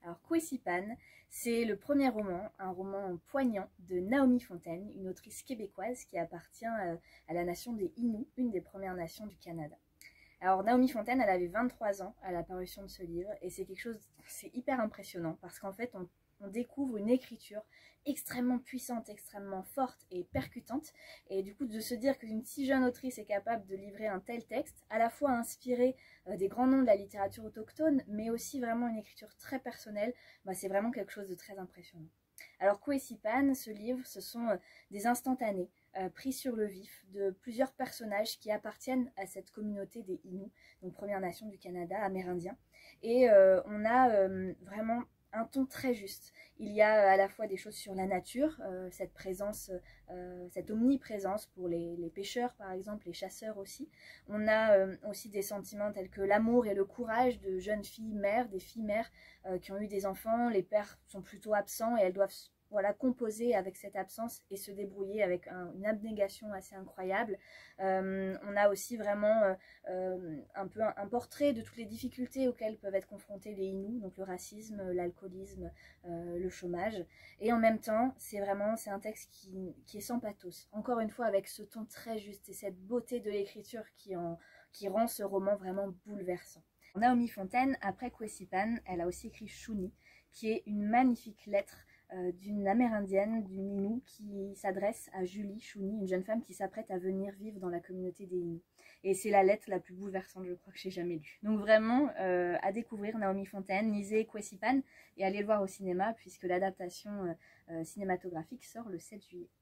Alors Kwesipan, c'est le premier roman, un roman poignant de Naomi Fontaine, une autrice québécoise qui appartient à la nation des Inuits, une des premières nations du Canada. Alors Naomi Fontaine, elle avait 23 ans à la parution de ce livre et c'est quelque chose, c'est hyper impressionnant parce qu'en fait on découvre une écriture extrêmement puissante, extrêmement forte et percutante, et du coup de se dire qu'une si jeune autrice est capable de livrer un tel texte, à la fois inspiré des grands noms de la littérature autochtone, mais aussi vraiment une écriture très personnelle, bah, c'est vraiment quelque chose de très impressionnant. Alors Kwesipan, ce livre, ce sont des instantanés pris sur le vif de plusieurs personnages qui appartiennent à cette communauté des Inuits, donc Première Nation du Canada, amérindiens, et on a vraiment un ton très juste. Il y a à la fois des choses sur la nature, cette présence, cette omniprésence pour les pêcheurs par exemple, les chasseurs aussi. On a aussi des sentiments tels que l'amour et le courage de jeunes filles mères, des filles mères qui ont eu des enfants. Les pères sont plutôt absents et elles doivent composer avec cette absence et se débrouiller avec une abnégation assez incroyable. On a aussi vraiment un peu un portrait de toutes les difficultés auxquelles peuvent être confrontés les Inuits, donc le racisme, l'alcoolisme, le chômage. Et en même temps, c'est un texte qui est sans pathos. Encore une fois, avec ce ton très juste et cette beauté de l'écriture qui rend ce roman vraiment bouleversant. Naomi Fontaine, après Kwesipan, elle a aussi écrit Shuni, qui est une magnifique lettre d'une amérindienne, d'une Inou, qui s'adresse à Julie Shuni, une jeune femme qui s'apprête à venir vivre dans la communauté des Inuits. Et c'est la lettre la plus bouleversante, je crois, que j'ai jamais lue. Donc vraiment, à découvrir Naomi Fontaine, lisez Kwesipan et allez le voir au cinéma, puisque l'adaptation cinématographique sort le 7 juillet.